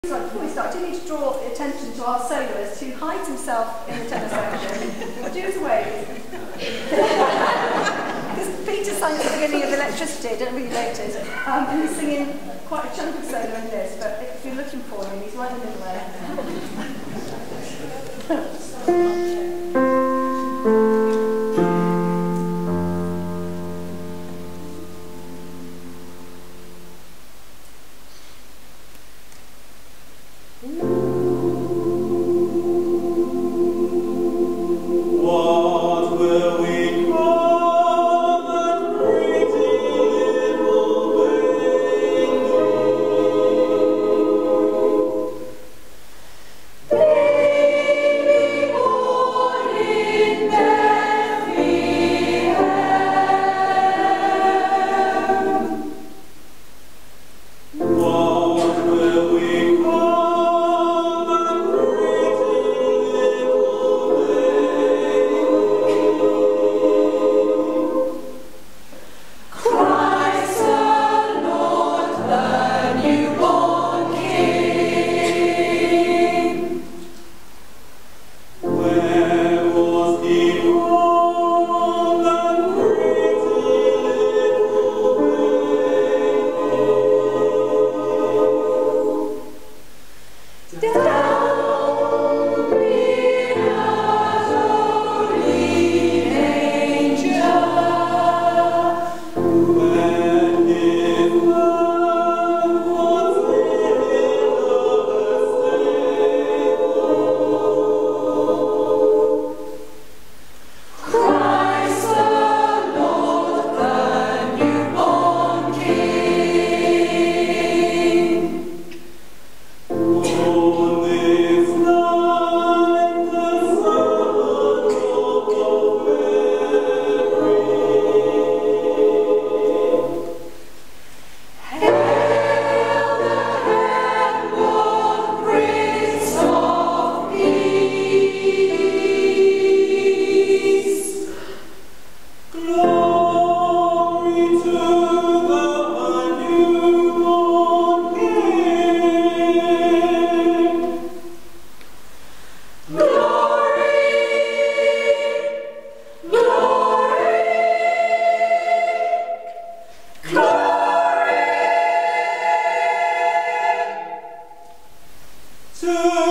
Before we start, I do need to draw attention to our soloist who hides himself in the tenor section. Do us a wave. Because Peter sang at the beginning of Electricity, I don't know if you noticed, and he's singing quite a chunk of solo in this, but if you're looking for him, he's right in the middle there. To